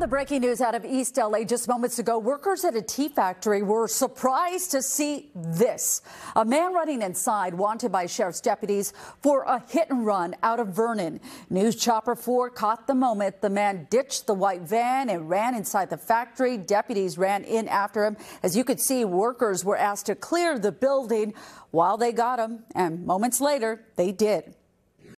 The breaking news out of East LA just moments ago. Workers at a tea factory were surprised to see this. A man running inside, wanted by sheriff's deputies for a hit and run out of Vernon. News Chopper 4 caught the moment. The man ditched the white van and ran inside the factory. Deputies ran in after him. As you could see, workers were asked to clear the building while they got him, and moments later, they did.